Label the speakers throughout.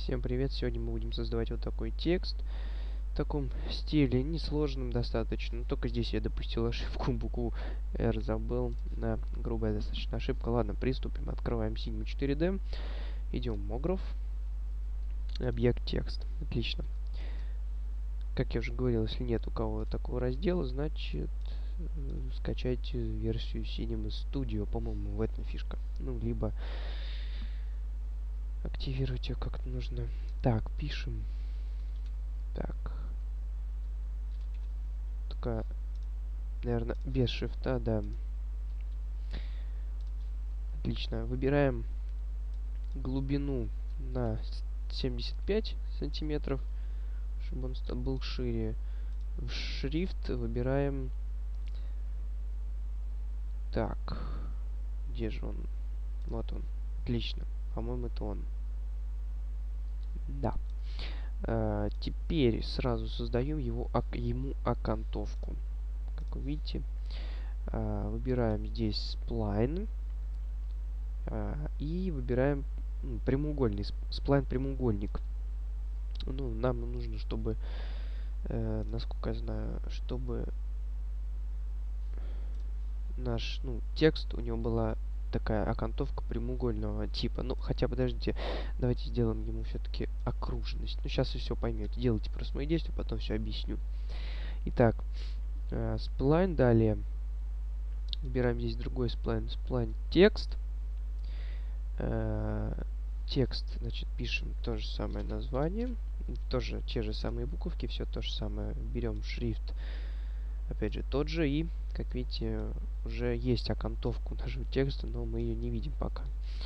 Speaker 1: Всем привет! Сегодня мы будем создавать вот такой текст в таком стиле, несложным достаточно. Только здесь я допустил ошибку, букву R забыл. Да, грубая достаточно ошибка. Ладно, приступим. Открываем Cinema 4D. Идем в Mograph. Объект текст. Отлично. Как я уже говорил, если нет у кого такого раздела, значит скачайте версию Cinema Studio. По-моему, в этом фишка. Ну, либо активировать ее как-то нужно. Так, пишем. Так. Только, наверное, без шрифта, да. Отлично. Выбираем глубину на 75 сантиметров, чтобы он был шире. В шрифт выбираем... Так. Где же он? Вот он. Отлично. По-моему, это он. Да. Теперь сразу создаем ему окантовку. Как вы видите, выбираем здесь spline и выбираем прямоугольный, spline прямоугольник. Ну, нам нужно, чтобы, насколько я знаю, чтобы наш, текст, у него была такая окантовка прямоугольного типа. Ну, хотя, подождите, давайте сделаем ему все-таки окружность. Ну, сейчас вы все поймете. Делайте просто мои действия, потом все объясню. Итак, spline, далее выбираем здесь другой spline текст. Текст, значит, пишем то же самое название, тоже те же самые буковки, все то же самое. Берем шрифт, опять же, тот же, и, как видите, уже есть окантовка нашего текста, но мы ее не видим пока.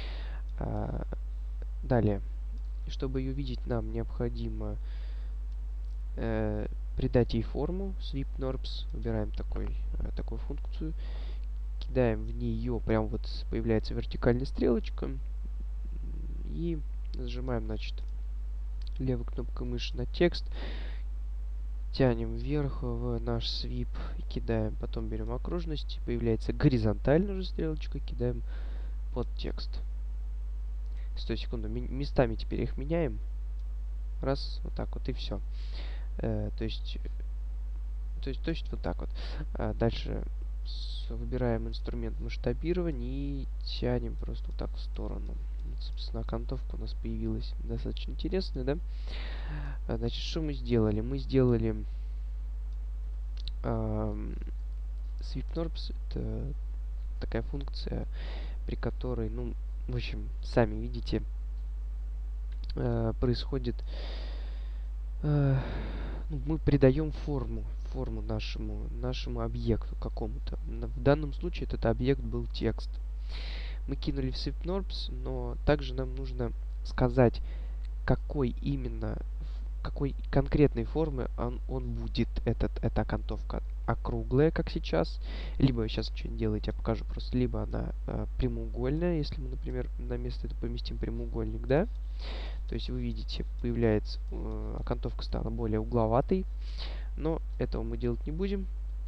Speaker 1: Далее, чтобы ее видеть, нам необходимо придать ей форму, sweep NURBS, выбираем такую функцию, кидаем в нее, прям вот появляется вертикальная стрелочка, и нажимаем, значит, левой кнопкой мыши на текст, тянем вверх в наш свип и кидаем. Потом берем окружность, появляется горизонтальная же стрелочка, кидаем под текст. Стой секунду, местами теперь их меняем. Раз, вот так вот, и все. То есть вот так вот. Дальше выбираем инструмент масштабирования и тянем просто вот так в сторону. Собственно, окантовка у нас появилась достаточно интересная, да? Значит, что мы сделали? Мы сделали sweep_NURBS. Это такая функция, при которой, в общем, сами видите, происходит... мы придаем форму нашему объекту какому-то. В данном случае этот объект был текст. Мы кинули в sweep_NURBS, но также нам нужно сказать, какой конкретной формы он будет, эта окантовка. Округлая, как сейчас, либо сейчас ничего не делаете, я покажу просто, либо она прямоугольная, если мы, например, на место это поместим прямоугольник, да, то есть вы видите, появляется, окантовка стала более угловатой, но этого мы делать не будем.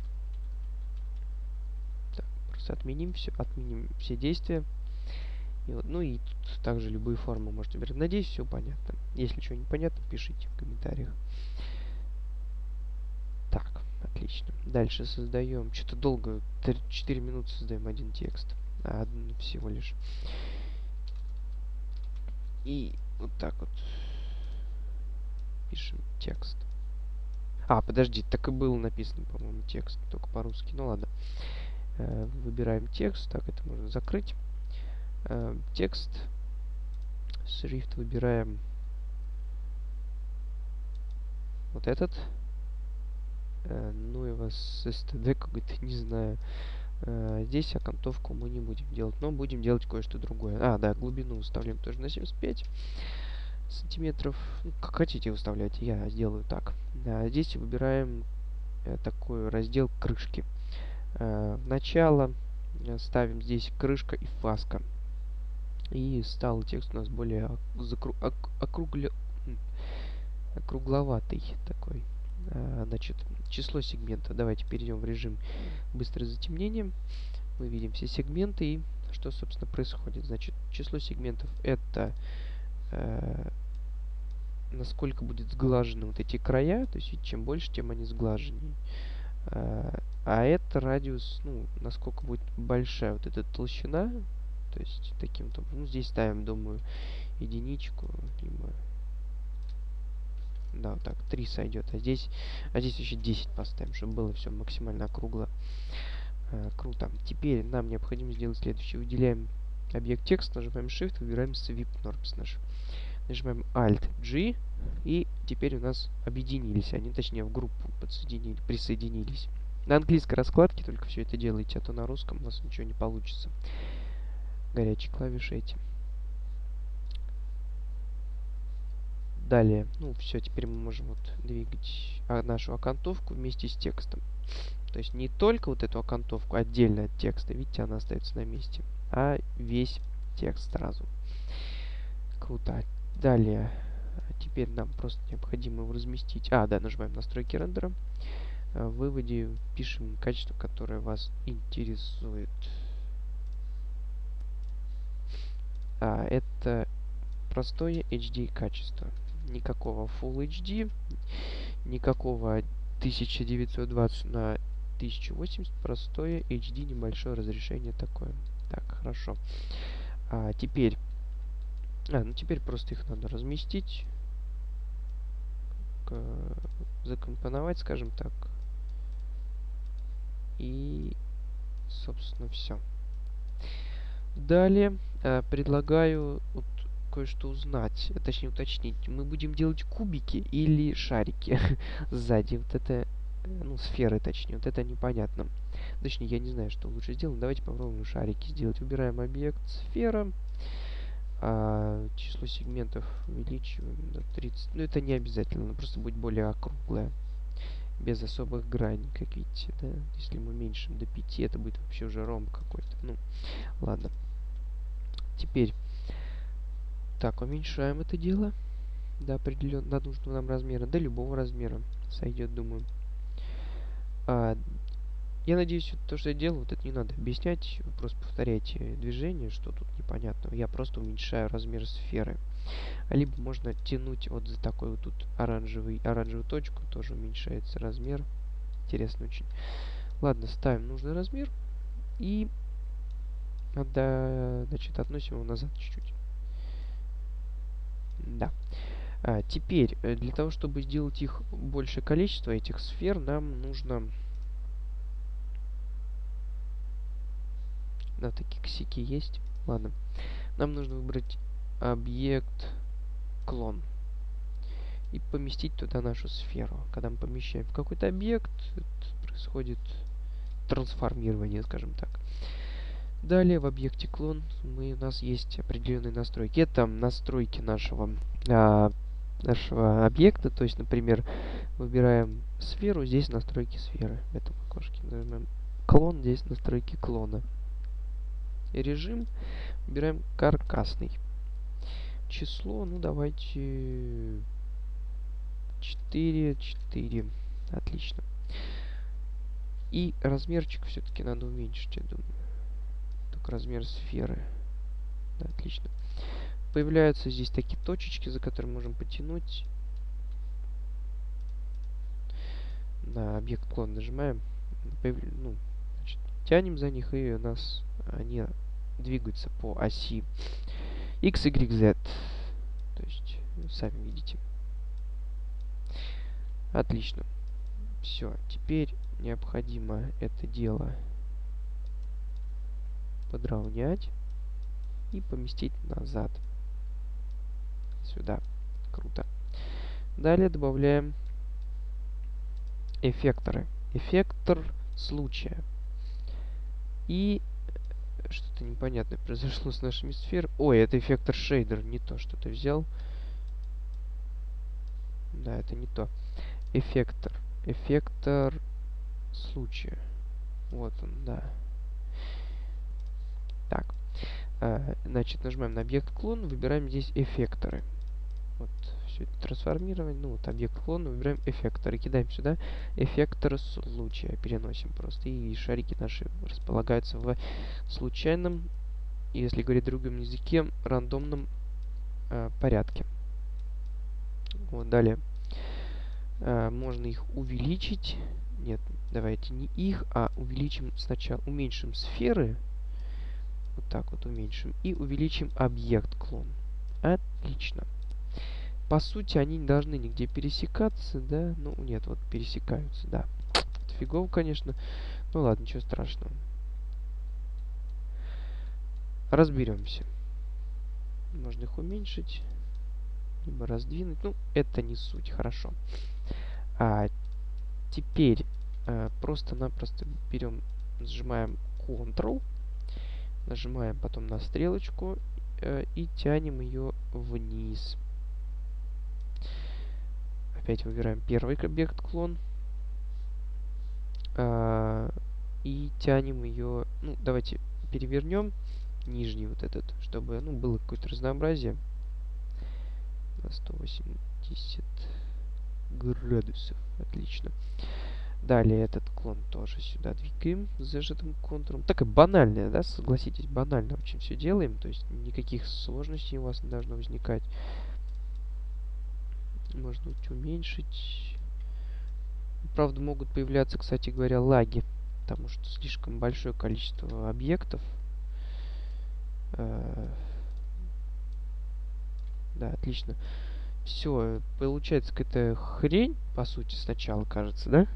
Speaker 1: Так, просто отменим все действия. И вот, и тут также любые формы можете выбирать. Надеюсь, все понятно. Если что непонятно, пишите в комментариях. Так, отлично. Дальше создаем. Что-то долго, 4 минуты создаем один текст. Всего лишь. И вот так вот пишем текст. Подожди, так и было написано, по-моему, текст, только по-русски. Ну ладно. Выбираем текст. Так, это можно закрыть. Текст. Шрифт выбираем вот этот. Ну и вас STD какой-то, не знаю. Здесь окантовку мы не будем делать, но будем делать кое-что другое. Да, глубину выставляем тоже на 75 сантиметров. Как хотите выставляйте, я сделаю так. Здесь выбираем такой раздел крышки. Начало ставим здесь крышка и фаска. И стал текст у нас более округловатый такой. Значит, число сегмента. Давайте перейдем в режим быстрое затемнение. Мы видим все сегменты и что, собственно, происходит. Значит, число сегментов это насколько будет сглажены вот эти края. То есть, видите, чем больше, тем они сглаженнее. А это радиус, ну, насколько будет большая вот эта толщина. То есть, таким-то, ну, здесь ставим, думаю, единичку, либо... Да, вот так, 3 сойдет. А здесь еще 10 поставим, чтобы было все максимально округло. Круто. Теперь нам необходимо сделать следующее. Выделяем объект текст, нажимаем Shift, выбираем Sweep Norms наш. Нажимаем Alt-G, и теперь у нас объединились они, точнее в группу присоединились. На английской раскладке только все это делайте, а то на русском у вас ничего не получится. Горячие клавиши эти. Далее, ну все, теперь мы можем вот двигать нашу окантовку вместе с текстом. То есть не только вот эту окантовку отдельно от текста, видите, она остается на месте, а весь текст сразу. Круто. Далее, теперь нам просто необходимо его разместить. Да, нажимаем настройки рендера. В выводе пишем качество, которое вас интересует. Это простое HD качество. Никакого Full HD, никакого 1920 на 1080, простое HD, небольшое разрешение такое. Так, хорошо. Теперь, ну теперь просто их надо разместить, закомпоновать, скажем так. И, собственно, все. Далее предлагаю вот кое-что узнать, точнее уточнить. Мы будем делать кубики или шарики сзади? Вот это, ну, сферы, точнее. Вот это непонятно. Точнее, я не знаю, что лучше сделать. Давайте попробуем шарики сделать. Выбираем объект сфера. Число сегментов увеличиваем до 30. Ну, это не обязательно, оно просто будет более округлое. Без особых граней, как видите, да. Если мы уменьшим до 5, это будет вообще уже ромб какой-то. Ну, ладно. Теперь, так, уменьшаем это дело до определенного, до нужного нам размера, до любого размера сойдет, думаю. Я надеюсь, то, что я делаю, вот это не надо объяснять, вы просто повторяйте движение, что тут непонятного. Я просто уменьшаю размер сферы. Либо можно тянуть вот за такой вот тут оранжевую точку, тоже уменьшается размер. Интересно очень. Ладно, ставим нужный размер и значит, относим его назад чуть-чуть. Да. Теперь, для того, чтобы сделать их большее количество, этих сфер, нам нужно... Да, такие косяки есть. Ладно. Нам нужно выбрать объект клон и поместить туда нашу сферу. Когда мы помещаем в какой-то объект, происходит трансформирование, скажем так. Далее в объекте клон у нас есть определенные настройки. Это настройки нашего объекта. То есть, например, выбираем сферу, здесь настройки сферы. В этом окошке нажимаем клон, здесь настройки клона. И режим выбираем каркасный. Число, ну давайте 4. Отлично. И размерчик все-таки надо уменьшить, я думаю. Только размер сферы. Да, отлично. Появляются здесь такие точечки, за которые можем потянуть. На объект клон нажимаем. Ну, значит, тянем за них, и у нас они двигаются по оси X, Y, Z. То есть, сами видите. Отлично. Все. Теперь необходимо это дело подровнять и поместить назад. Сюда. Круто. Далее добавляем эффекторы. Эффектор случая. И что-то непонятное произошло с нашими сферами. Ой, это эффектор шейдер. Не то, что ты взял. Да, это не то. Эффектор. Эффектор случая. Вот он, да. Так. Значит, нажимаем на объект клон, выбираем здесь эффекторы. Вот, все это трансформирование. Ну, вот объект клона, выбираем эффекторы. Кидаем сюда эффектор случая. Переносим просто. И шарики наши располагаются в случайном, если говорить в другом языке, рандомном порядке. Вот, далее. Можно их увеличить. Нет, давайте не их, а увеличим сначала, уменьшим сферы. Вот так вот уменьшим. И увеличим объект клон. Отлично. По сути, они не должны нигде пересекаться, да? Ну, нет, вот пересекаются, да. Это фигово, конечно. Ну ладно, ничего страшного. Разберемся. Можно их уменьшить, либо раздвинуть. Ну, это не суть, хорошо. Теперь просто-напросто берем, сжимаем Ctrl, нажимаем потом на стрелочку и тянем ее вниз. Опять выбираем первый объект клон и тянем ее. Ну, давайте перевернем нижний вот этот, чтобы, ну, было какое-то разнообразие. На 180 градусов. Отлично. Далее этот клон тоже сюда двигаем с зажатым контуром. Такая банальная, да, согласитесь, банально очень все делаем. То есть никаких сложностей у вас не должно возникать. Можно уменьшить. Правда, могут появляться, кстати говоря, лаги. Потому что слишком большое количество объектов. Да, отлично. Все, получается какая-то хрень, по сути, сначала кажется, да?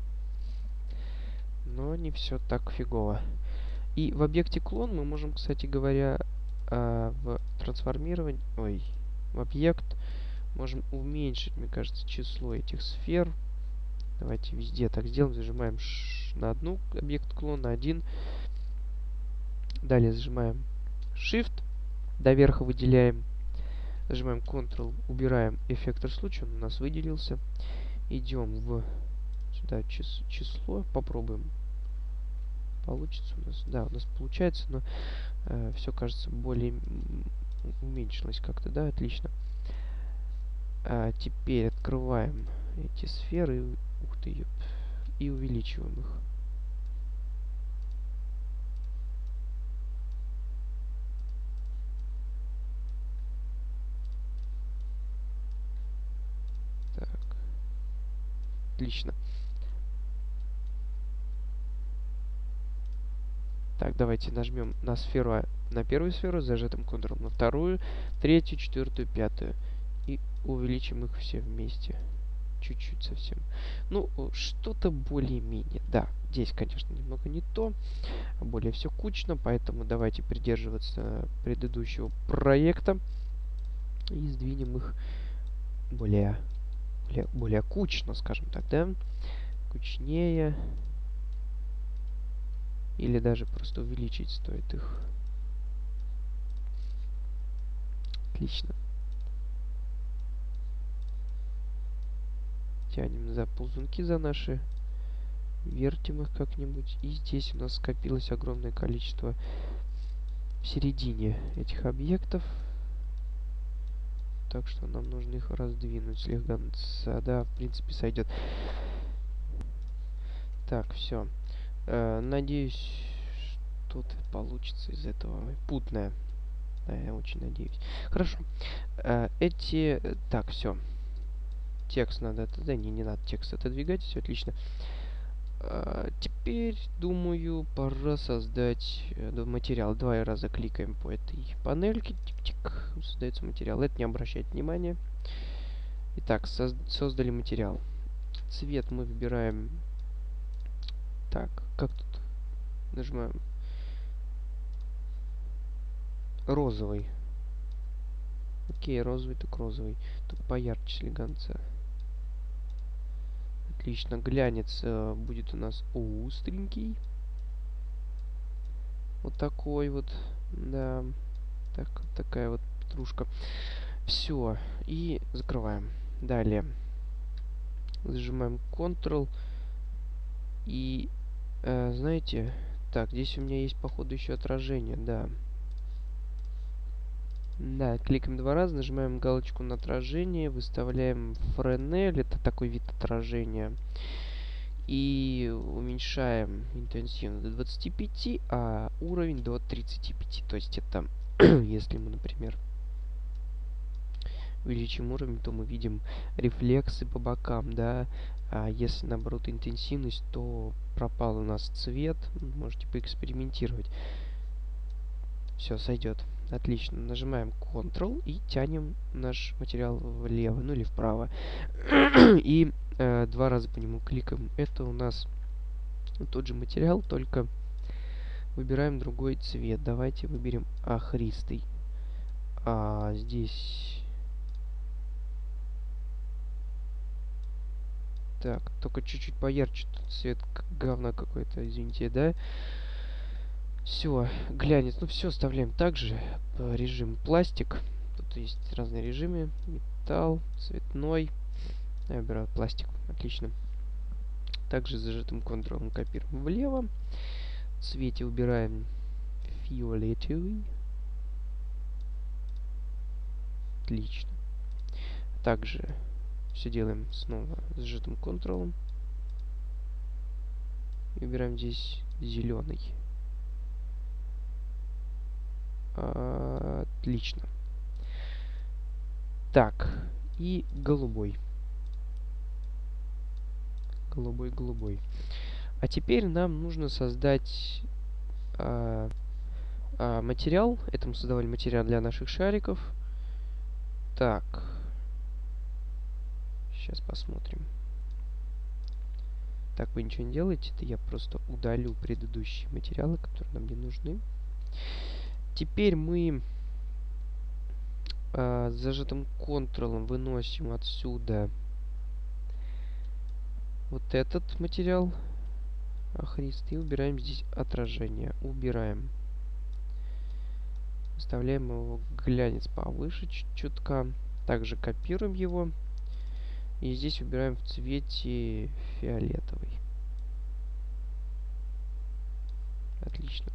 Speaker 1: Но не все так фигово. И в объекте клон мы можем, кстати говоря, в трансформировании, в объект можем уменьшить, мне кажется, число этих сфер. Давайте везде так сделаем. Зажимаем на одну объект клон, на один. Далее зажимаем Shift, до верха выделяем. Зажимаем Ctrl, убираем эффектор случая, он у нас выделился. Идем в сюда число, попробуем. Получится у нас. Да, у нас получается, но все кажется более уменьшилось как-то, да, отлично. Теперь открываем эти сферы, ух ты, ёп, и увеличиваем их. Так, отлично. Так, давайте нажмем на сферу, на первую сферу с зажатым Ctrl, на вторую, третью, четвертую, пятую. И увеличим их все вместе. Чуть-чуть совсем. Ну, что-то более-менее. Да, здесь, конечно, немного не то. Более все кучно, поэтому давайте придерживаться предыдущего проекта. И сдвинем их более кучно, скажем так, да? Кучнее. Или даже просто увеличить стоит их. Отлично. Тянем за ползунки за наши. Вертим их как-нибудь. И здесь у нас скопилось огромное количество в середине этих объектов. Так что нам нужно их раздвинуть слегка. Да, в принципе, сойдет. Так, все. Надеюсь, что-то получится из этого. Путное. Да, я очень надеюсь. Хорошо. Так, все. Текст надо... Да, не надо текст отодвигать. Все отлично. Теперь, думаю, пора создать материал. Два раза кликаем по этой панельке. Тик-тик. Создается материал. Это не обращает внимания. Итак, создали материал. Цвет мы выбираем... Так, как тут? Нажимаем розовый. Окей, розовый, так розовый. Только поярче слегонца. Отлично. Глянец будет у нас остренький. Вот такой вот. Да. Так, такая вот петрушка. Все. И закрываем. Далее. Зажимаем Ctrl. И, знаете... Так, здесь у меня есть, походу, еще отражение. Да. Да, кликаем два раза, нажимаем галочку на отражение, выставляем Fresnel, это такой вид отражения. И уменьшаем интенсивность до 25, а уровень до 35. То есть это, если мы, например, увеличим уровень, то мы видим рефлексы по бокам, да. А если наоборот интенсивность, то пропал у нас цвет. Можете поэкспериментировать. Все, сойдет. Отлично. Нажимаем Ctrl и тянем наш материал влево, ну или вправо. И 2 раза по нему кликаем. Это у нас тот же материал, только выбираем другой цвет. Давайте выберем охристый. А здесь... Так, только чуть-чуть поярче. Тут цвет говна какой-то, извините, да? Все, глянец. Ну все, оставляем также. Режим пластик. Тут есть разные режимы. Металл, цветной. Я выбираю пластик. Отлично. Также зажатым контролом копируем влево. В цвете убираем фиолетовый. Отлично. Также все делаем снова зажатым контролом. И убираем здесь зеленый. Отлично. Так, и голубой. Голубой. А теперь нам нужно создать материал. Это мы создавали материал для наших шариков. Так. Сейчас посмотрим. Так, вы ничего не делаете. Это я просто удалю предыдущие материалы, которые нам не нужны. Теперь мы зажатым контролом выносим отсюда вот этот материал охристый и убираем здесь отражение. Убираем. Вставляем его глянец повыше чутка. Также копируем его. И здесь убираем в цвете фиолетовый. Отлично.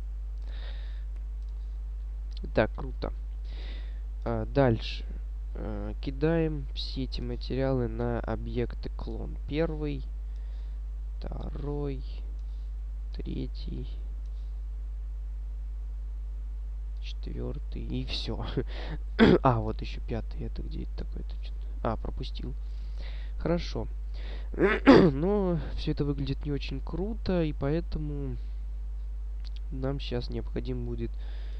Speaker 1: Так, круто. Дальше. Кидаем все эти материалы на объекты клон. Первый, второй, третий, четвертый и все. Вот еще пятый. Это где это такое-то? Пропустил. Хорошо. Но все это выглядит не очень круто, и поэтому нам сейчас необходимо будет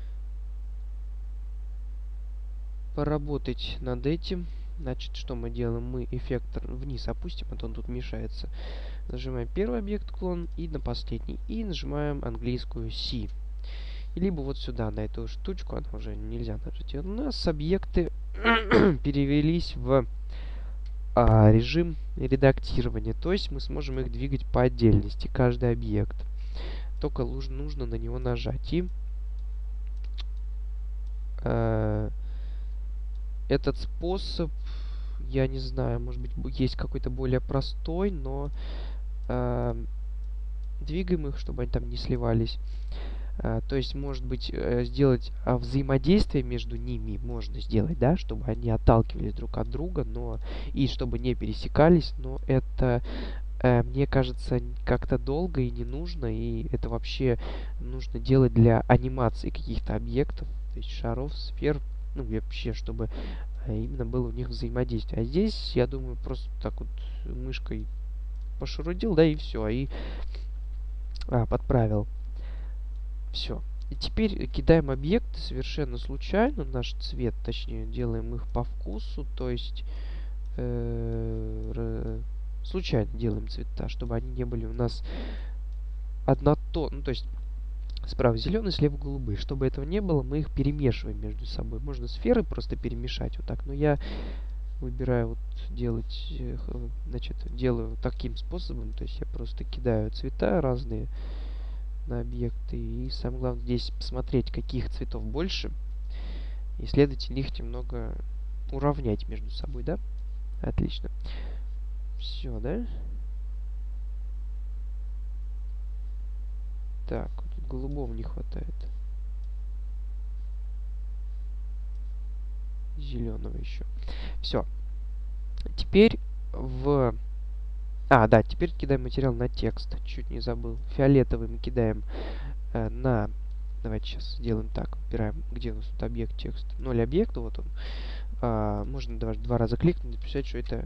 Speaker 1: поработать над этим. Значит, что мы делаем? Мы эффектор вниз опустим, а то он тут мешается. Нажимаем первый объект клон и на последний. И нажимаем английскую C. И либо вот сюда, на эту штучку, она уже нельзя нажать. И у нас объекты перевелись в режим редактирования. То есть мы сможем их двигать по отдельности, каждый объект. Только нужно на него нажать. И этот способ, я не знаю, может быть, есть какой-то более простой, но двигаем их, чтобы они там не сливались. То есть, может быть, сделать взаимодействие между ними можно сделать, да, чтобы они отталкивались друг от друга, но и чтобы не пересекались, но это, мне кажется, как-то долго и не нужно, и это вообще нужно делать для анимации каких-то объектов, то есть шаров, сфер, ну, вообще, чтобы именно было у них взаимодействие. А здесь, я думаю, просто так вот мышкой пошурудил, да, и все, и подправил. Все. И теперь кидаем объекты совершенно случайно, наш цвет, точнее, делаем их по вкусу, то есть случайно делаем цвета, чтобы они не были у нас однотонные, ну, то есть справа зеленый, слева голубые. Чтобы этого не было, мы их перемешиваем между собой. Можно сферы просто перемешать вот так, но я выбираю вот делать, значит, делаю таким способом, то есть я просто кидаю цвета разные на объекты, и самое главное здесь посмотреть, каких цветов больше, и следовательно их немного уравнять между собой, да? Отлично. Все, да? Так, вот голубого не хватает. Зеленого еще. Все. Теперь да, теперь кидаем материал на текст. Чуть не забыл. Фиолетовый мы кидаем на... Давайте сейчас сделаем так. Выбираем, где у нас тут объект текст. 0 объекта, вот он. можно даже 2 раза кликнуть, написать, что это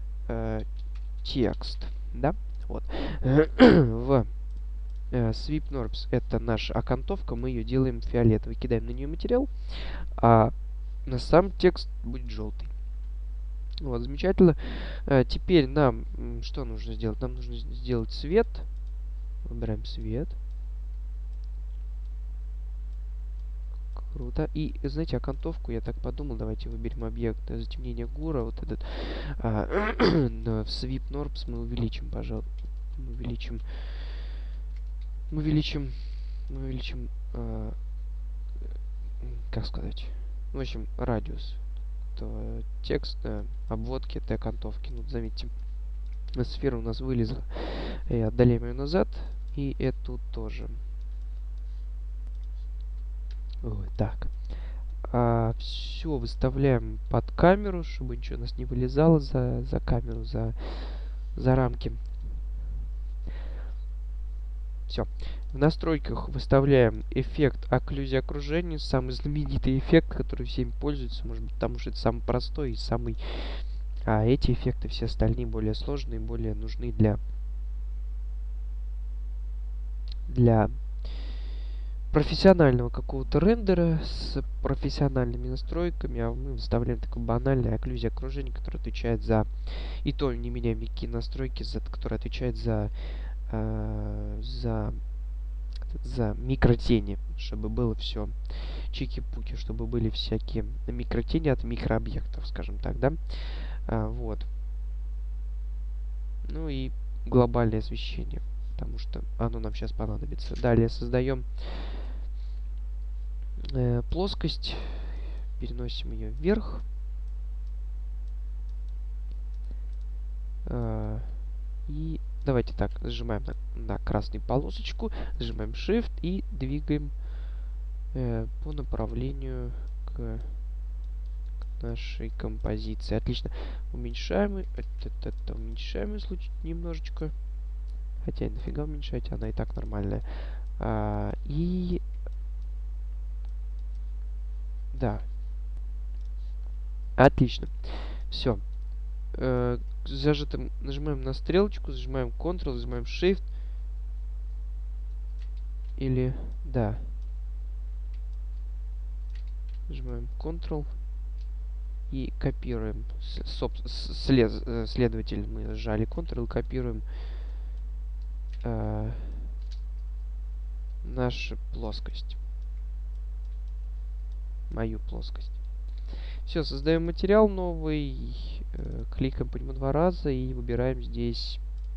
Speaker 1: текст, да, вот. В SweepNorbs это наша окантовка, мы ее делаем фиолетовой, кидаем на нее материал, а на сам текст будет желтый. Вот, замечательно. Теперь нам что нужно сделать? Нам нужно сделать цвет. Выбираем цвет. Круто. И, знаете, окантовку, я так подумал, давайте выберем объект затемнения гура, вот этот. В SweepNorbs мы увеличим, пожалуй. Мы увеличим, как сказать, в общем, радиус текст обводки этой окантовки. Ну, заметьте, сфера у нас вылезла. И отдаляем ее назад. И эту тоже. Вот так. Все выставляем под камеру, чтобы ничего у нас не вылезало за камеру, за рамки. Все. В настройках выставляем эффект окклюзии окружения. Самый знаменитый эффект, который всеми пользуются. Может быть, потому что это самый простой и самый... А эти эффекты, все остальные, более сложные, более нужны для профессионального какого-то рендера с профессиональными настройками, а мы выставляем такое банальное окклюзия окружения, которое отвечает за... И то не меняем никакие настройки, которые отвечают за микротени, чтобы было все чики-пуки, чтобы были всякие микротени от микрообъектов, скажем так, да? Вот. Ну и глобальное освещение, потому что оно нам сейчас понадобится. Далее создаем плоскость, переносим ее вверх. И давайте так, нажимаем на красную полосочку, нажимаем Shift и двигаем по направлению к нашей композиции. Отлично. Уменьшаем уменьшаем немножечко. Хотя нафига уменьшать, она и так нормальная. И да. Отлично. Все. Зажатым нажимаем на стрелочку, зажимаем Ctrl, зажимаем Shift. Или да. Нажимаем Ctrl и копируем. Следовательно, мы сжали Ctrl и копируем нашу плоскость. Мою плоскость. Все, создаем материал новый, кликаем по нему 2 раза и выбираем здесь,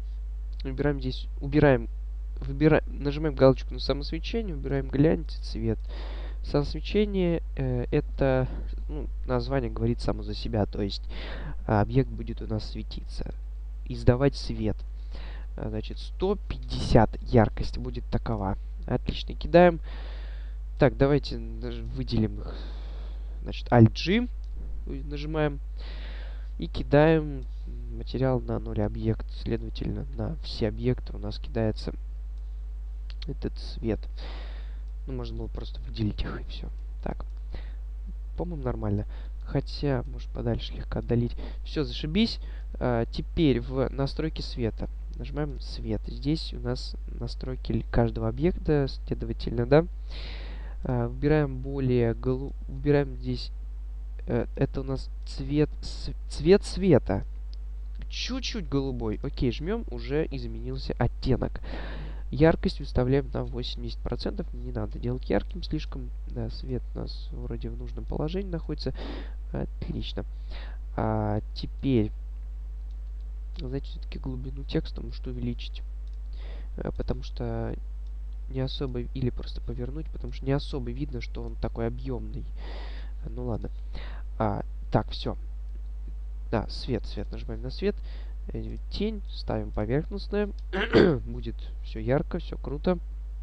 Speaker 1: нажимаем галочку на самосвечение, выбираем глянец и цвет. Самосвечение это, название говорит само за себя, то есть объект будет у нас светиться, издавать свет. Значит, 150 яркость будет такова. Отлично, кидаем. Так, давайте выделим их. Значит, Alt-G нажимаем и кидаем материал на 0 объект. Следовательно, на все объекты у нас кидается этот цвет. Можно было просто выделить их и все. Так, по-моему, нормально. Хотя, может, подальше слегка отдалить. Все, зашибись. Теперь в настройки света. Нажимаем свет. Здесь у нас настройки каждого объекта, следовательно, да. Выбираем выбираем здесь, это у нас цвет света. Чуть-чуть голубой. Окей, жмем, уже изменился оттенок. Яркость выставляем на 80%. Не надо делать ярким слишком. Да, свет у нас вроде в нужном положении находится. Отлично. Теперь, знаете, все-таки глубину текста может увеличить. Потому что не особо, или просто повернуть, потому что не особо видно, что он такой объемный. Ну ладно. Так, все. Да, свет. Нажимаем на свет. Тень ставим поверхностная. Будет все ярко, все круто.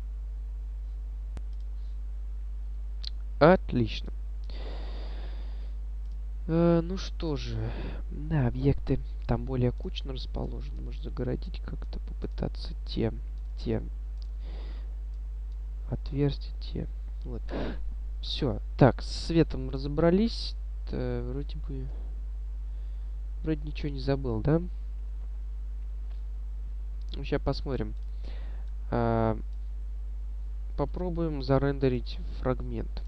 Speaker 1: Отлично. Ну что же. Да, объекты там более кучно расположены. Можно загородить как-то, попытаться те отверстия. Вот. Все. Так, с светом разобрались. Вроде ничего не забыл, да? Сейчас посмотрим. Попробуем зарендерить фрагмент.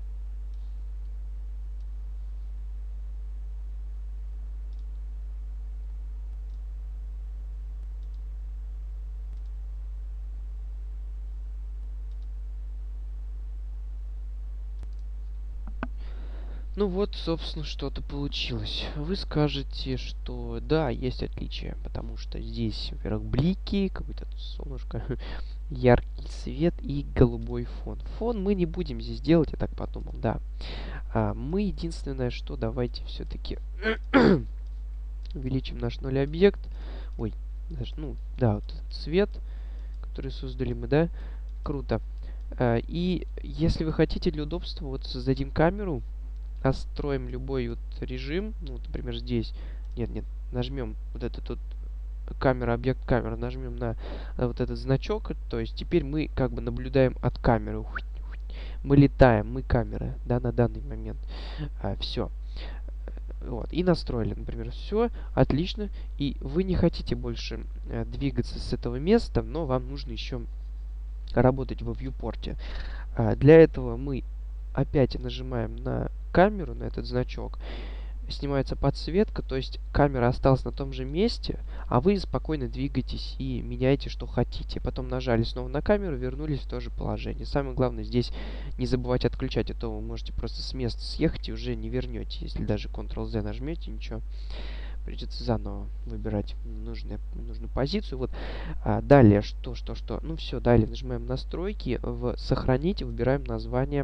Speaker 1: Ну вот, собственно, что-то получилось. Вы скажете, что да, есть отличия, потому что здесь, во-первых, блики, какое-то солнышко, яркий свет и голубой фон. Фон мы не будем здесь делать, я так подумал, да. Мы единственное, что давайте все-таки увеличим наш 0 объект. Ой, даже, ну, да, вот этот цвет, который создали мы, да. Круто. И если вы хотите для удобства, вот создадим камеру, настроим любой вот режим, ну, вот, например, здесь, нет, нажмем вот этот вот камера, объект камера, нажмем на вот этот значок, то есть теперь мы как бы наблюдаем от камеры, мы летаем, мы камера, да, на данный момент, все. Вот, и настроили, например, все, отлично, и вы не хотите больше двигаться с этого места, но вам нужно еще работать во вьюпорте. Для этого мы опять нажимаем на камеру, на этот значок, снимается подсветка, то есть камера осталась на том же месте, а вы спокойно двигаетесь и меняете, что хотите. Потом нажали снова на камеру, вернулись в то же положение. Самое главное здесь не забывать отключать, а то вы можете просто с места съехать и уже не вернете. Если даже Ctrl-Z нажмете, ничего, придется заново выбирать нужную позицию. Вот. Далее, что? Ну все, далее нажимаем настройки, в сохранить, выбираем название.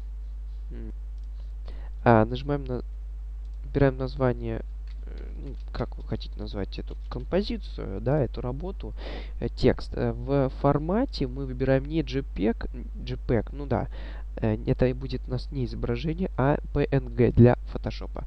Speaker 1: Выбираем название, ну, как вы хотите назвать эту композицию, да, эту работу, текст. В формате мы выбираем не JPEG, ну да, это будет у нас не изображение, а PNG для Photoshop.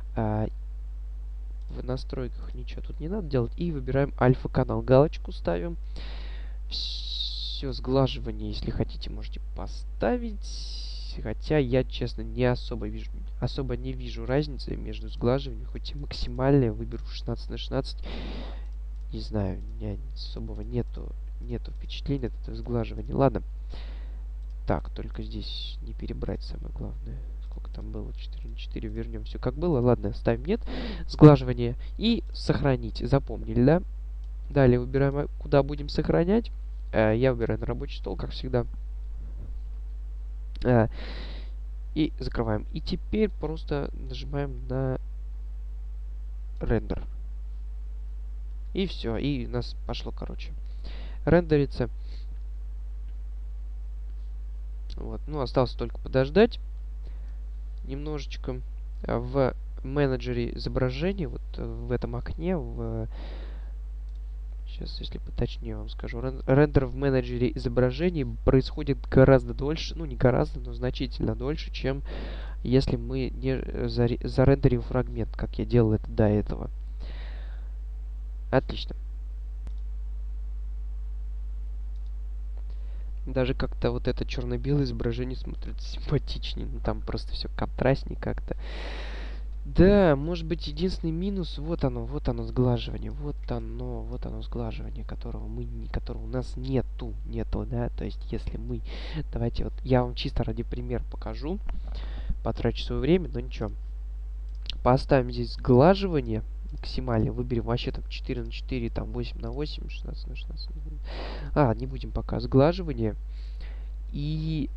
Speaker 1: В настройках ничего тут не надо делать. И выбираем альфа-канал. Галочку ставим. Все, сглаживание, если хотите, можете поставить. Хотя я, честно, не особо не вижу разницы между сглаживанием. Хоть и максимальное выберу 16:16. Не знаю, у меня особого нету впечатления от этого сглаживания. Ладно. Так, только здесь не перебрать, самое главное. Сколько там было? 4:4. Вернем все как было. Ладно, ставим нет. Сглаживание. И сохранить. Запомнили, да? Далее выбираем, куда будем сохранять. Я выбираю на рабочий стол, как всегда. И закрываем. И теперь просто нажимаем на рендер. И все. И у нас пошло, короче, рендерится. Вот. Ну, осталось только подождать немножечко. В менеджере изображений, вот в этом окне, сейчас, если поточнее вам скажу, рендер в менеджере изображений происходит гораздо дольше, ну не гораздо, но значительно дольше, чем если мы не зарендерим фрагмент, как я делал это до этого. Отлично. Даже как-то вот это черно-белое изображение смотрится симпатичнее. Ну, там просто все контрастнее как-то. Да, может быть, единственный минус, вот оно сглаживание, вот оно сглаживание, которого у нас нету, да, то есть если мы, давайте вот, я вам чисто ради примера покажу, потрачу свое время, но ничего, поставим здесь сглаживание максимально, выберем вообще там 4:4, там 8:8, 16:16, не будем пока сглаживание, и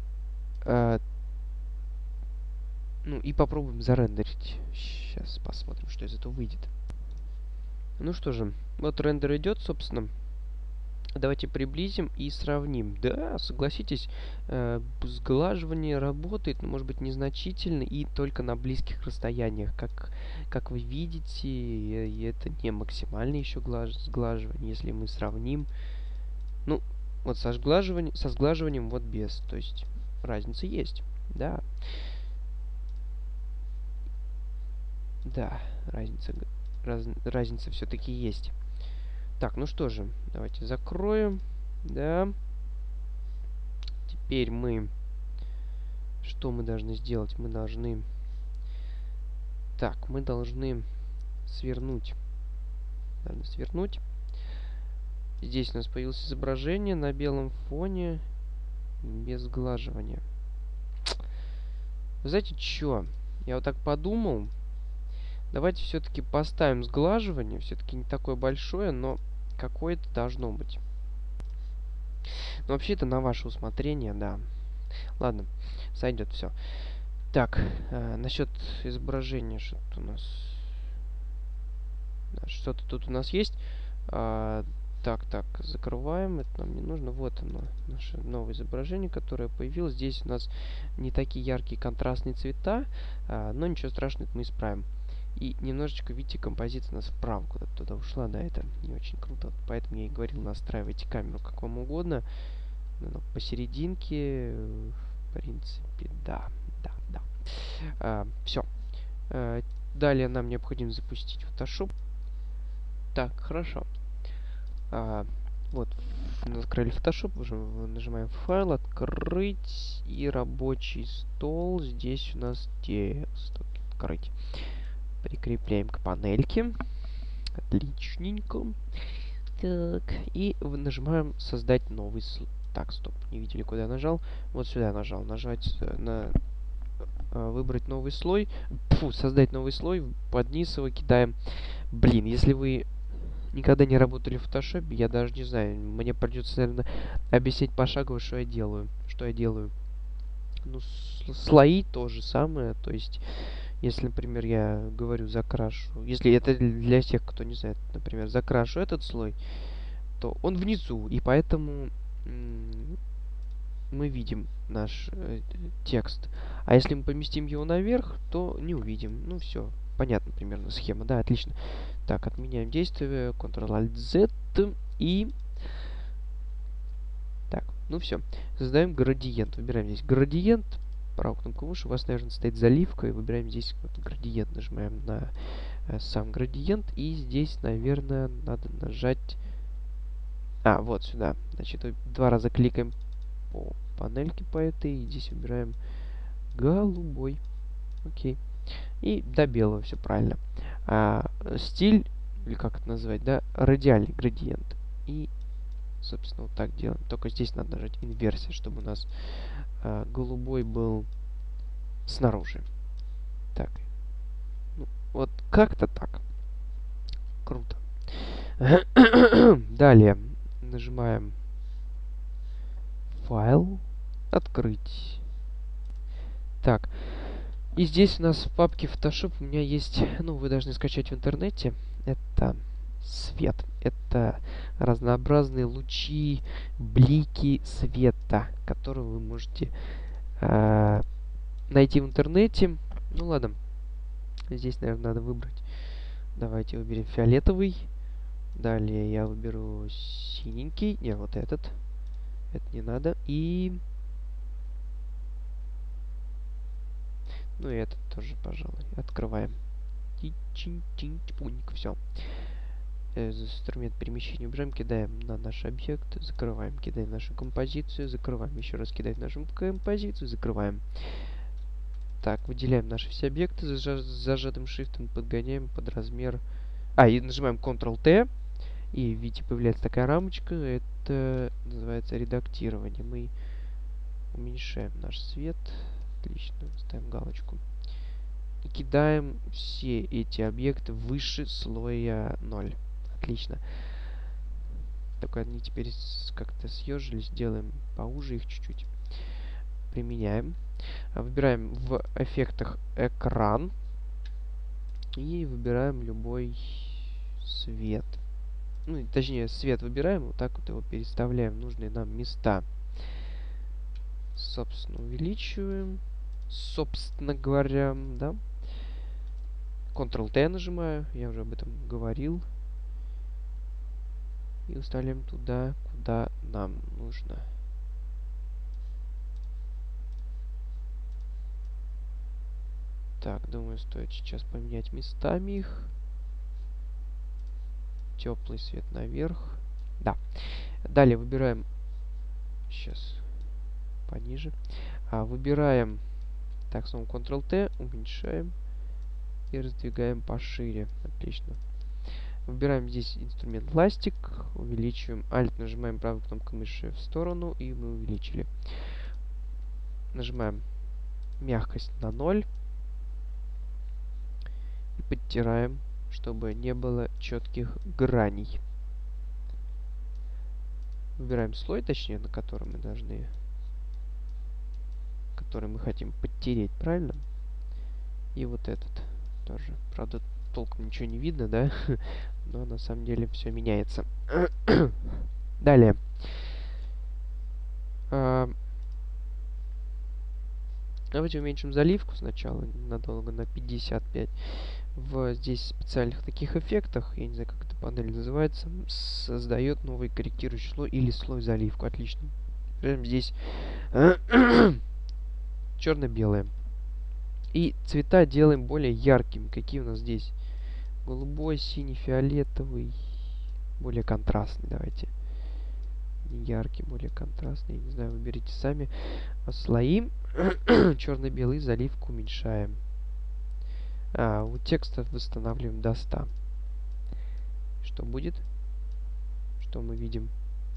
Speaker 1: ну и попробуем зарендерить. Сейчас посмотрим, что из этого выйдет. Ну что же, вот рендер идет, собственно. Давайте приблизим и сравним. Да, согласитесь, сглаживание работает, но может быть незначительно и только на близких расстояниях. Как вы видите, это не максимальное еще сглаживание, если мы сравним. Ну, вот со сглаживанием вот без. То есть разница есть. Да. Да, разница все-таки есть. Так, ну что же, давайте закроем. Да. Теперь что мы должны сделать? Мы должны Так, мы должны свернуть. Надо свернуть. Здесь у нас появилось изображение на белом фоне без сглаживания. Вы знаете, что? Я вот так подумал. Давайте все-таки поставим сглаживание. Все-таки не такое большое, но какое-то должно быть. Но вообще это на ваше усмотрение, да. Ладно, сойдет все. Так, насчет изображения что-то у нас... Что-то тут у нас есть. Так, закрываем. Это нам не нужно. Вот оно, наше новое изображение, которое появилось. Здесь у нас не такие яркие контрастные цвета, но ничего страшного, это мы исправим. И немножечко, видите, композиция у нас вправо куда-то туда ушла, да, это не очень круто. Поэтому я и говорил, настраивайте камеру как вам угодно. Но посерединке, в принципе, да. Все. Далее нам необходимо запустить Photoshop. Так, хорошо. Вот, мы открыли Photoshop, уже нажимаем файл, открыть, и рабочий стол. Здесь у нас текст. Открыть. Прикрепляем к панельке. Отличненько. Так, и нажимаем создать новый слой. Так, стоп, не видели, куда я нажал. Вот сюда я нажал. Нажать на... выбрать новый слой. Фу, создать новый слой. Под низ его кидаем. Блин, если вы никогда не работали в Photoshop, я даже не знаю. Мне придется, наверное, объяснить пошагово, что я делаю. Ну, слои то же самое. То есть, если, например, я говорю закрашу. Если это для тех, кто не знает, например, закрашу этот слой, то он внизу. И поэтому мы видим наш текст. А если мы поместим его наверх, то не увидим. Ну, все. Понятно примерно схема. Да, отлично. Так, отменяем действие. Ctrl-Alt-Z. И... Так, ну все. Создаем градиент. Выбираем здесь градиент. Правую кнопку мыши. У вас, наверное, стоит заливка. И выбираем здесь вот градиент. Нажимаем на сам градиент. И здесь, наверное, надо нажать... вот сюда. Значит, 2 раза кликаем по панельке по этой. И здесь выбираем голубой. Окей. И до белого все правильно. Стиль, или как это назвать, да, радиальный градиент. И, собственно, вот так делаем. Только здесь надо нажать инверсия, чтобы у нас голубой был снаружи. Так. Ну, вот как-то так. Круто. Далее нажимаем файл, открыть. Так. И здесь у нас в папке Photoshop у меня есть, ну, вы должны скачать в интернете. Это свет. Это разнообразные лучи, блики света, которые вы можете найти в интернете. Ну, ладно. Здесь, наверное, надо выбрать. Давайте выберем фиолетовый. Далее я выберу синенький. Не, вот этот. Это не надо. И... Ну и этот тоже, пожалуй. Открываем. Все. Инструмент перемещения убираем, кидаем на наш объект, закрываем, кидаем нашу композицию, закрываем, еще раз кидаем нашу композицию, закрываем. Так, выделяем наши все объекты, с зажатым шрифтом подгоняем под размер. И нажимаем Ctrl-T, и видите, появляется такая рамочка, это называется редактирование. Мы уменьшаем наш цвет. Отлично, ставим галочку. И кидаем все эти объекты выше слоя 0. Отлично. Только они теперь как-то съежились. Делаем поуже их чуть-чуть. Применяем. Выбираем в эффектах экран. И выбираем любой свет. Ну, точнее, свет выбираем. Вот так вот его переставляем в нужные нам места. Собственно, увеличиваем. Собственно говоря, да. Ctrl-T нажимаю, я уже об этом говорил. И уставляем туда, куда нам нужно. Так, думаю, стоит сейчас поменять местами их. Теплый свет наверх. Да. Далее выбираем... Сейчас пониже. Выбираем... Так, снова Ctrl-T, уменьшаем. и раздвигаем пошире. Отлично. Выбираем здесь инструмент ластик, увеличиваем Alt, нажимаем правой кнопкой мыши в сторону, и мы увеличили. Нажимаем мягкость на 0 и подтираем, чтобы не было четких граней. Выбираем слой, точнее, на котором мы должны, который мы хотим подтереть, правильно? И вот этот тоже. Правда, толком ничего не видно, да? Но на самом деле все меняется. Далее. Давайте уменьшим заливку сначала надолго на 55. Здесь в специальных таких эффектах, я не знаю, как эта панель называется, создает новый корректирующий слой или слой заливку. Отлично. Прямо здесь черно-белое. И цвета делаем более яркими. Какие у нас здесь? Голубой, синий, фиолетовый. Более контрастный. Давайте. Не яркий, более контрастный. Не знаю, выберите сами. Слои. Черно-белый, заливку уменьшаем. У текста восстанавливаем до 100. Что будет? Что мы видим?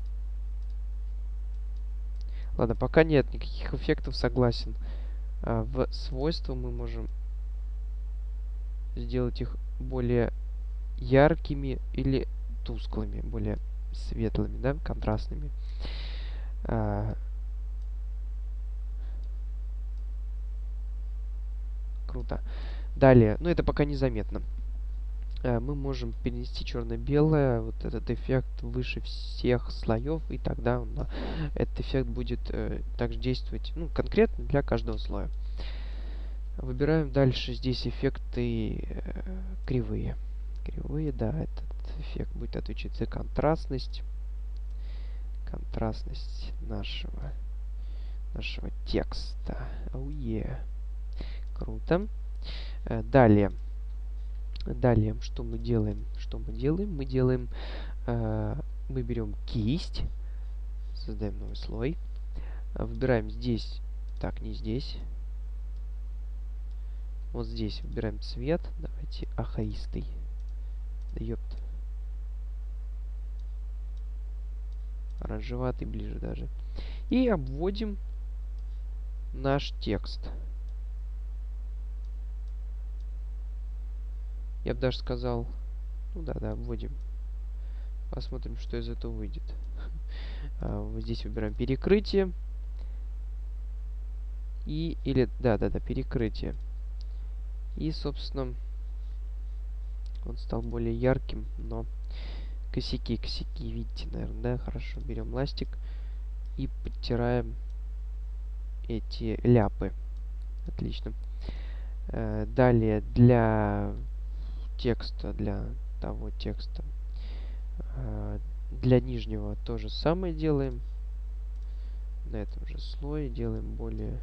Speaker 1: Ладно, пока нет никаких эффектов, согласен. В свойства мы можем сделать их более яркими или тусклыми, более светлыми, да, контрастными. Круто. Далее, это пока незаметно. Мы можем перенести черно-белое, вот этот эффект выше всех слоев, и тогда этот эффект будет также действовать, конкретно для каждого слоя. Выбираем дальше здесь эффекты кривые. Кривые, да, этот эффект будет отвечать за контрастность. Контрастность нашего текста. Круто. Далее, что мы делаем? Мы берем кисть, создаем новый слой, выбираем здесь, не здесь, вот здесь выбираем цвет, давайте ахаистый, да ёпт, оранжеватый ближе даже, и обводим наш текст. Я бы даже сказал, обводим. Посмотрим, что из этого выйдет. Вот здесь выбираем перекрытие. Перекрытие. И, собственно, он стал более ярким, но косяки, видите, наверное, да? Хорошо, берем ластик и подтираем эти ляпы. Отлично. Далее, для текста, для нижнего то же самое делаем. На этом же слое делаем более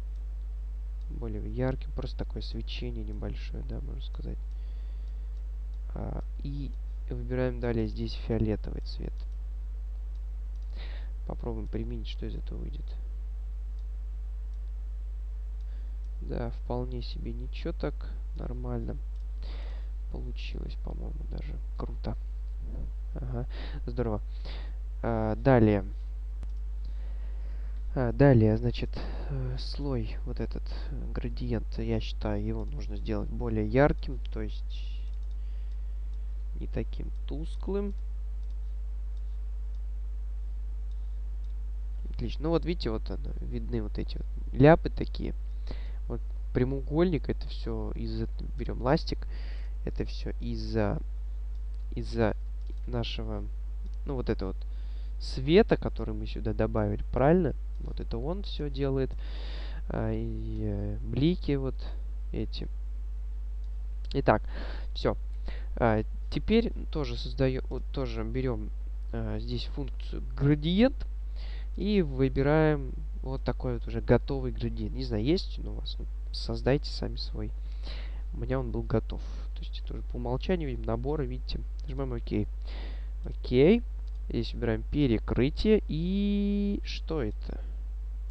Speaker 1: ярким. Просто такое свечение небольшое, да, можно сказать. И выбираем далее здесь фиолетовый цвет. Попробуем применить, что из этого выйдет. Да, вполне себе ничего так, нормально. Получилось, по-моему, даже круто. Ага, здорово. Далее, значит, слой, вот этот градиент, я считаю, его нужно сделать более ярким, то есть не таким тусклым. Отлично. Вот видите, видны вот эти ляпы такие. Вот прямоугольник, это все берем ластик. Это все из-за нашего, вот это вот света, который мы сюда добавили, правильно? Вот это он все делает. И блики вот эти. Итак, все. Теперь тоже берем здесь функцию градиент и выбираем вот такой вот уже готовый градиент. Не знаю, есть он у вас? Создайте сами свой. У меня он был готов. То есть это уже по умолчанию видим наборы, видите. Нажимаем ОК. Окей. Здесь выбираем перекрытие. И что это?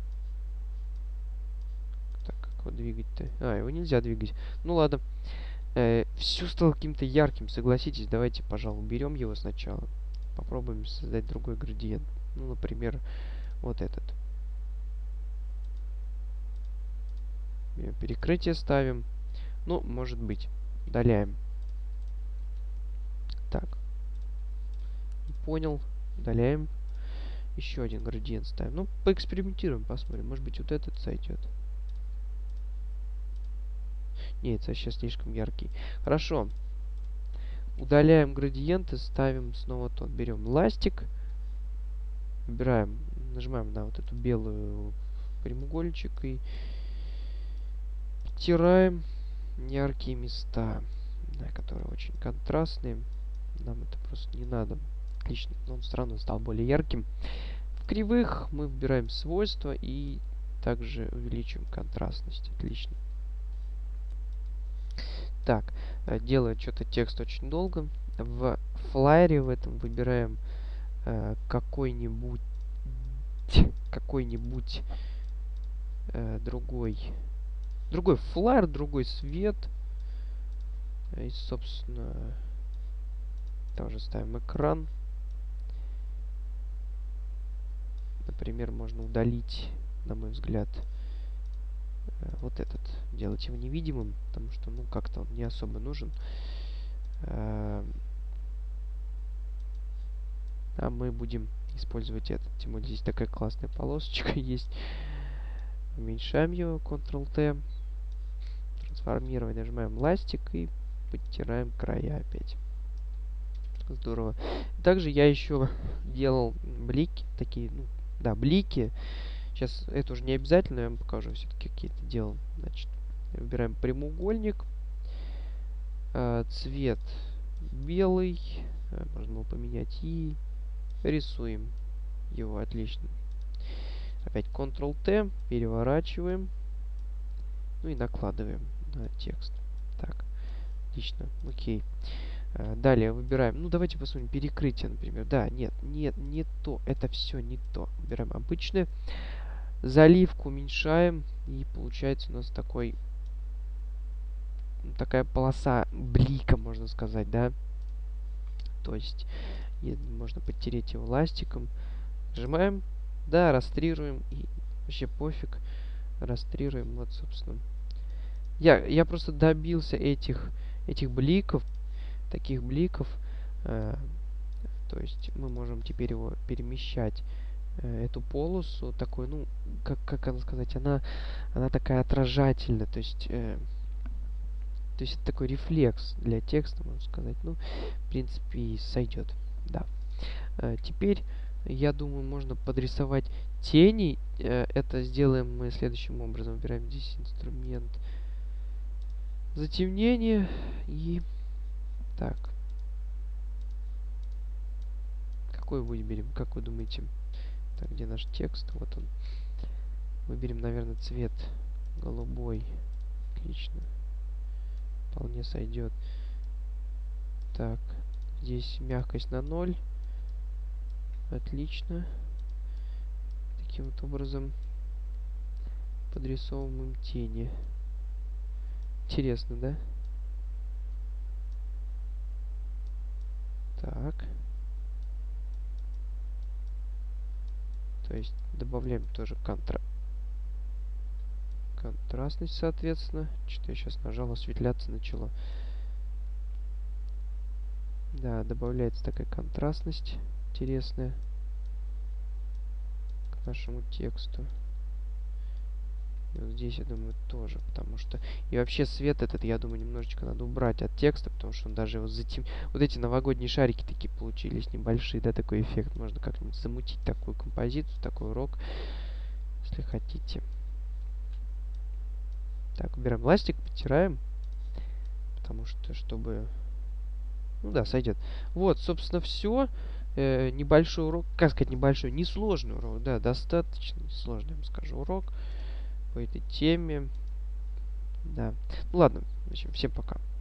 Speaker 1: Так, как его двигать-то? Его нельзя двигать. Ну ладно. Все стало каким-то ярким, согласитесь. Давайте, пожалуй, уберем его сначала. Попробуем создать другой градиент. Ну, например, вот этот. Перекрытие ставим. Ну, может быть. Удаляем. Так. Понял. Удаляем. Еще один градиент ставим. Ну, поэкспериментируем, посмотрим. Может быть, вот этот сойдет. Нет, это сейчас слишком яркий. Хорошо. Удаляем градиенты, ставим снова тот. Берем ластик. Выбираем, нажимаем на вот эту белую прямоугольничек и стираем яркие места, да, которые очень контрастные. Нам это просто не надо. Отлично, но он все равно стал более ярким. В кривых мы выбираем свойства и также увеличиваем контрастность. Отлично. Так, делает что-то текст очень долго. В флайере в этом выбираем какой-нибудь другой флайер, другой свет. И, собственно, тоже ставим экран. Например, можно удалить, на мой взгляд, вот этот. Делать его невидимым, потому что, ну, как-то он не особо нужен. А мы будем использовать этот. Тем более здесь такая классная полосочка есть. Уменьшаем его, Ctrl-T. Трансформировать, нажимаем ластик и подтираем края опять. Здорово. Также я еще делал блики, такие, ну, да, блики. Сейчас это уже не обязательно, я вам покажу все-таки какие-то делал. Значит, выбираем прямоугольник. Цвет белый. Можно было поменять и рисуем его. Отлично. Опять Ctrl-T, переворачиваем. Ну и накладываем на текст. Так, отлично, окей. Далее выбираем, ну давайте посмотрим, перекрытие, например. Да, нет, не то, это все не то. Выбираем обычное. Заливку уменьшаем, и получается у нас такая полоса блика, можно сказать, да. То есть можно подтереть его ластиком. Нажимаем, да, растрируем, и вообще пофиг. Растрируем, вот, собственно. Я просто добился этих бликов, таких бликов. То есть мы можем теперь его перемещать, эту полосу, такой, ну, как она сказать, она такая отражательная, то есть это такой рефлекс для текста, можно сказать. Ну, в принципе, и сойдет, да. Теперь, я думаю, можно подрисовать тени. Это сделаем мы следующим образом. Выбираем здесь инструмент затемнение и так. Какой выберем? Как вы думаете? Так, где наш текст? Вот он. Выберем, наверное, цвет голубой. Отлично. Вполне сойдет. Так, здесь мягкость на 0. Отлично. Таким вот образом подрисовываем тени. Интересно, да? Так. То есть добавляем тоже контрастность, соответственно. Что-то я сейчас нажал, осветляться начало. Да, добавляется такая контрастность интересная к нашему тексту. И вот здесь, я думаю, тоже, потому что... И вообще свет этот, я думаю, немножечко надо убрать от текста, потому что он даже его Вот эти новогодние шарики такие получились небольшие, да, такой эффект. Можно как-нибудь замутить такую композицию, такой урок, если хотите. Так, убираем ластик, подтираем, потому что, чтобы... Ну да, сойдет. Вот, собственно, все. Небольшой урок, как сказать, небольшой, несложный урок, да, достаточно сложный, я вам скажу, урок по этой теме. Да. Ну ладно, в общем, всем пока.